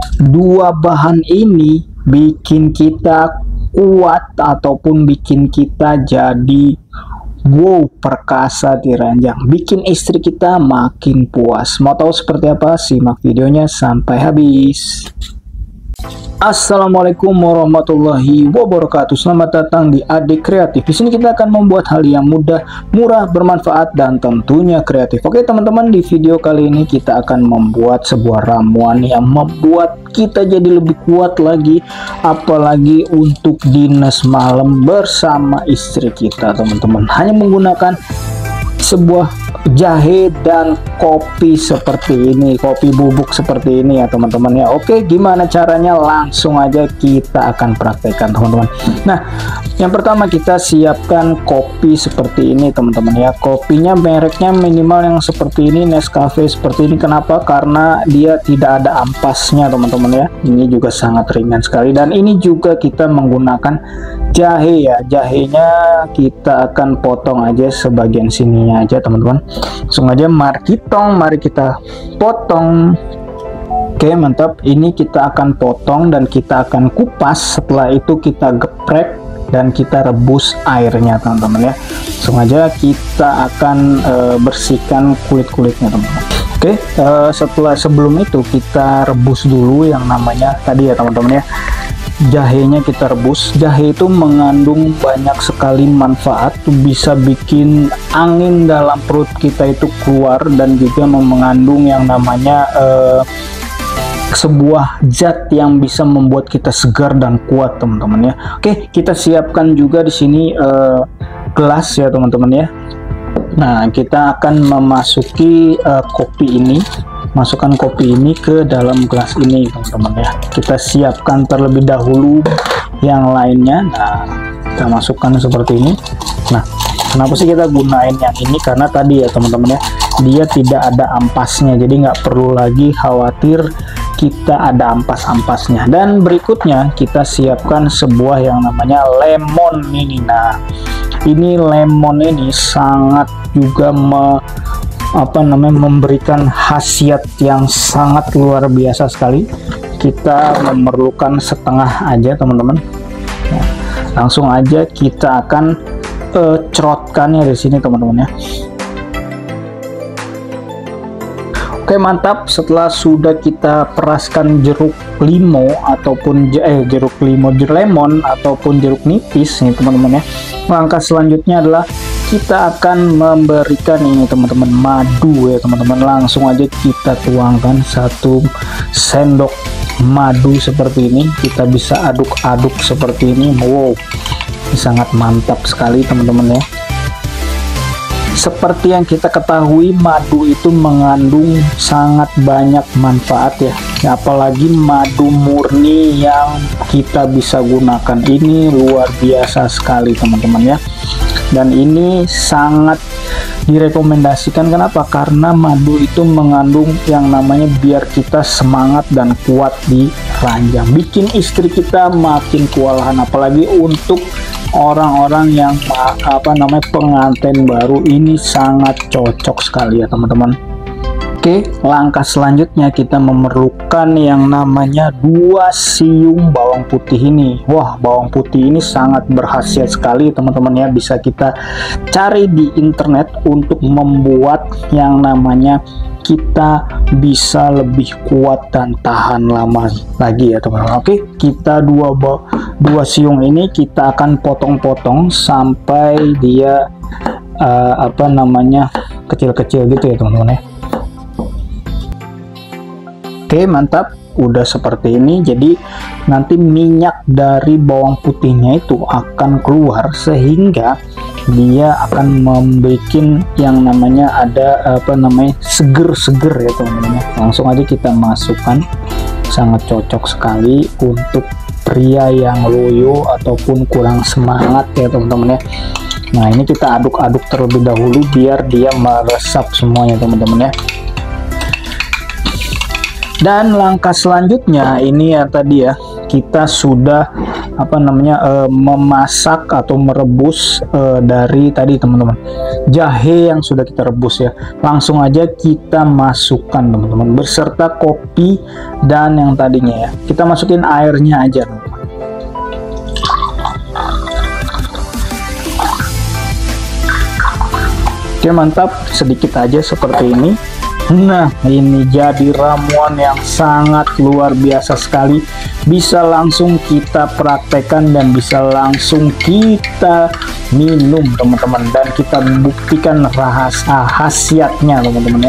Dua bahan ini bikin kita kuat ataupun bikin kita jadi wow, perkasa di ranjang, bikin istri kita makin puas. Mau tahu seperti apa? Simak videonya sampai habis. Assalamualaikum warahmatullahi wabarakatuh. Selamat datang di Adik Kreatif. Di sini kita akan membuat hal yang mudah, murah, bermanfaat, dan tentunya kreatif. Oke teman-teman, di video kali ini kita akan membuat sebuah ramuan yang membuat kita jadi lebih kuat lagi, apalagi untuk dinas malam bersama istri kita, teman-teman. Hanya menggunakan sebuah jahe dan kopi seperti ini, kopi bubuk seperti ini ya teman-teman ya. Oke, gimana caranya? Langsung aja kita akan praktekkan teman-teman. Nah, yang pertama kita siapkan kopi seperti ini teman-teman ya. Kopinya mereknya minimal yang seperti ini, Nescafe seperti ini. Kenapa? Karena dia tidak ada ampasnya teman-teman ya. Ini juga sangat ringan sekali, dan ini juga kita menggunakan jahe ya. Jahenya kita akan potong aja sebagian sininya aja teman-teman. Langsung aja mari kita potong. Oke, mantap. Ini kita akan potong dan kita akan kupas. Setelah itu kita geprek dan kita rebus airnya teman-teman ya. Langsung aja kita akan bersihkan kulit-kulitnya teman-teman. Oke, sebelum itu kita rebus dulu yang namanya tadi ya teman-teman ya. Jahenya kita rebus. Jahe itu mengandung banyak sekali manfaat, bisa bikin angin dalam perut kita itu keluar, dan juga mengandung yang namanya sebuah zat yang bisa membuat kita segar dan kuat teman-teman ya. Oke, kita siapkan juga di sini gelas ya teman-teman ya. Nah, kita akan memasuki kopi ini. Masukkan kopi ini ke dalam gelas ini teman-teman ya. Kita siapkan terlebih dahulu yang lainnya. Nah, kita masukkan seperti ini. Nah, kenapa sih kita gunain yang ini? Karena tadi ya teman-teman ya, dia tidak ada ampasnya, jadi nggak perlu lagi khawatir kita ada ampas-ampasnya. Dan berikutnya kita siapkan sebuah yang namanya lemon ini. Nah, ini lemon ini sangat juga memberikan khasiat yang sangat luar biasa sekali. Kita memerlukan setengah aja teman-teman. Nah, langsung aja kita akan cerotkannya di sini teman-teman ya. Oke, mantap. Setelah sudah kita peraskan jeruk limau ataupun lemon ataupun jeruk nipis nih teman-teman ya. Langkah selanjutnya adalah kita akan memberikan ini teman-teman madu ya teman-teman. Langsung aja kita tuangkan 1 sendok madu seperti ini. Kita bisa aduk-aduk seperti ini. Wow, ini sangat mantap sekali teman-teman ya. Seperti yang kita ketahui, madu itu mengandung sangat banyak manfaat ya. Apalagi madu murni yang kita bisa gunakan ini luar biasa sekali teman-teman ya. Dan ini sangat direkomendasikan. Kenapa? Karena madu itu mengandung yang namanya biar kita semangat dan kuat di ranjang, bikin istri kita makin kewalahan. Apalagi untuk orang-orang yang pengantin baru, ini sangat cocok sekali ya teman-teman. Oke, langkah selanjutnya kita memerlukan yang namanya 2 siung bawang putih ini. Wah, bawang putih ini sangat berkhasiat sekali teman-teman ya. Bisa kita cari di internet untuk membuat yang namanya kita bisa lebih kuat dan tahan lama lagi ya teman-teman. Oke, kita dua siung ini kita akan potong-potong sampai dia kecil-kecil gitu ya teman-teman ya. Oke, mantap. Udah seperti ini. Jadi nanti minyak dari bawang putihnya itu akan keluar, sehingga dia akan membuat yang namanya seger-seger ya teman-teman. Langsung aja kita masukkan. Sangat cocok sekali untuk pria yang loyo ataupun kurang semangat ya teman-teman ya. Nah, ini kita aduk-aduk terlebih dahulu biar dia meresap semuanya teman-teman ya. Dan langkah selanjutnya ini ya tadi ya, kita sudah memasak atau merebus dari tadi teman-teman, jahe yang sudah kita rebus ya. Langsung aja kita masukkan teman-teman, beserta kopi dan yang tadinya ya. Kita masukin airnya aja teman-teman. Oke, mantap, sedikit aja seperti ini. Nah, ini jadi ramuan yang sangat luar biasa sekali. Bisa langsung kita praktekkan dan bisa langsung kita minum teman-teman, dan kita buktikan khasiatnya teman-teman ya.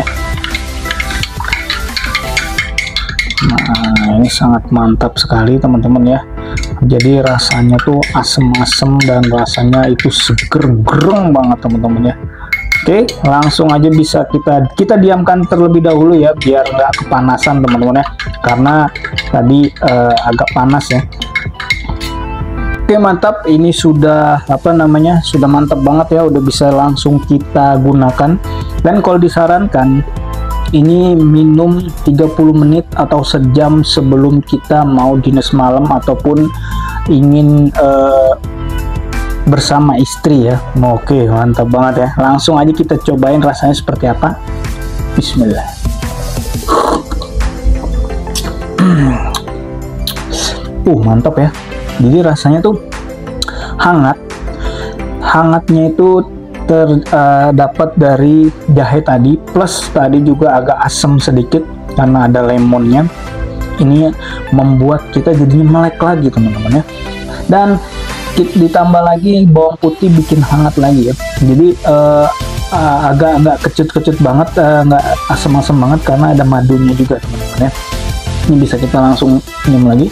Nah, ini sangat mantap sekali teman-teman ya. Jadi rasanya tuh asem-asem dan rasanya itu seger gereng banget teman-teman ya. Oke, langsung aja bisa kita diamkan terlebih dahulu ya, biar nggak kepanasan teman-teman ya, karena tadi agak panas ya. Oke, mantap, ini sudah sudah mantap banget ya, udah bisa langsung kita gunakan. Dan kalau disarankan ini minum 30 menit atau sejam sebelum kita mau dinas malam ataupun ingin bersama istri ya. Oke, mantap banget ya. Langsung aja kita cobain rasanya seperti apa. Bismillah. Mantap ya. Jadi rasanya tuh hangat. Hangatnya itu terdapat dari jahe tadi, plus tadi juga agak asam sedikit karena ada lemonnya. Ini membuat kita jadinya melek lagi teman-teman ya. Dan ditambah lagi bawang putih bikin hangat lagi ya. Jadi agak kecut-kecut banget, nggak asam-asam banget karena ada madunya juga teman-teman ya. Ini bisa kita langsung minum lagi.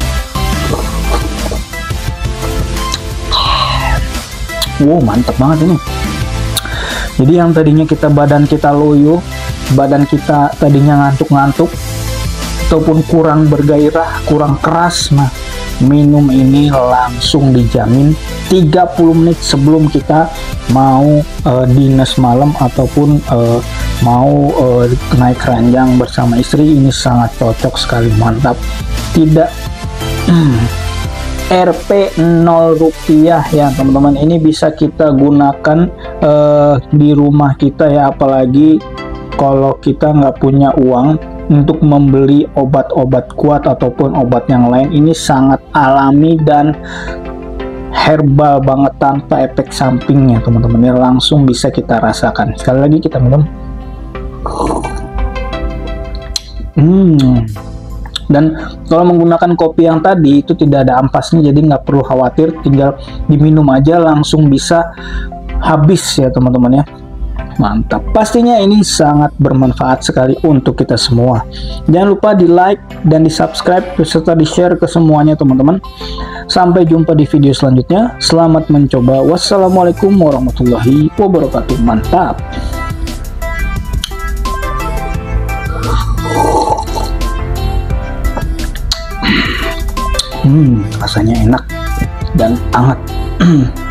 Wow, mantap banget ini. Jadi yang tadinya badan kita loyo, badan kita tadinya ngantuk-ngantuk ataupun kurang bergairah, kurang keras, nah minum ini langsung dijamin 30 menit sebelum kita mau dinas malam ataupun mau naik ranjang bersama istri. Ini sangat cocok sekali, mantap. Tidak Rp 0 rupiah ya teman-teman. Ini bisa kita gunakan di rumah kita ya, apalagi kalau kita nggak punya uang untuk membeli obat-obat kuat ataupun obat yang lain. Ini sangat alami dan herbal banget tanpa efek sampingnya teman-teman ya, langsung bisa kita rasakan. Sekali lagi kita minum. Dan kalau menggunakan kopi yang tadi itu tidak ada ampasnya, jadi nggak perlu khawatir, tinggal diminum aja langsung bisa habis ya teman-teman ya. Mantap, pastinya ini sangat bermanfaat sekali untuk kita semua. Jangan lupa di like dan di subscribe serta di share ke semuanya teman-teman. Sampai jumpa di video selanjutnya. Selamat mencoba. Wassalamualaikum warahmatullahi wabarakatuh. Mantap. Rasanya enak dan hangat.